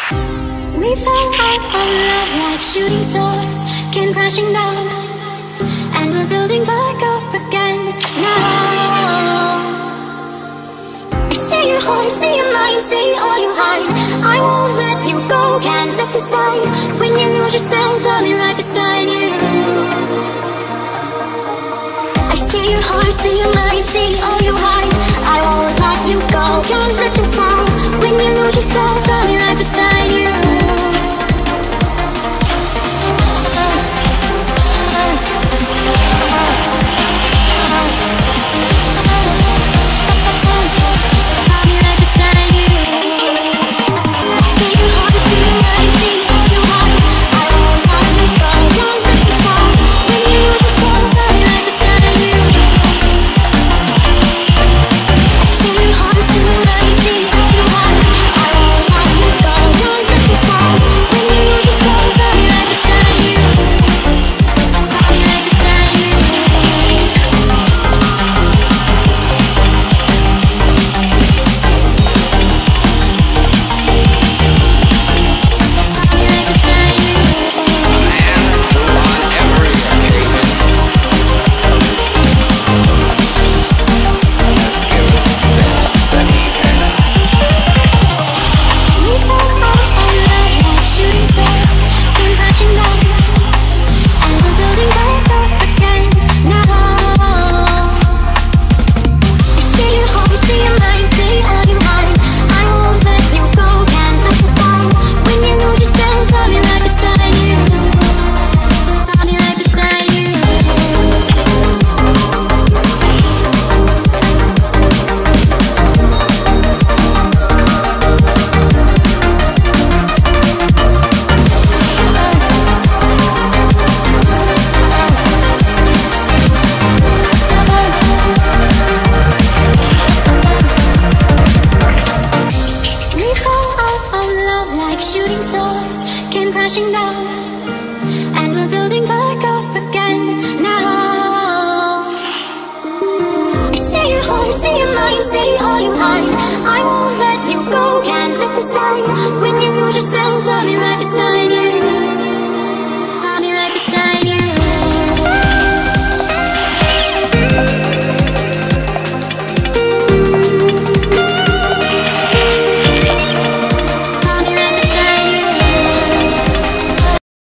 We fell out of love like shooting stars came crashing down, and we're building back up again now. I see your heart, see your mind, see all you hide. I won't let you go, can't let this die. When you lose yourself, I'll be right beside you. I see your heart, see your mind, see all you hide. I won't let you go, can't let this die. When you lose yourself, I'll be right beside you. Shooting stars came crashing down, and we're building back up again now. I see your heart, see your mind, see all you hide. I won't let you go.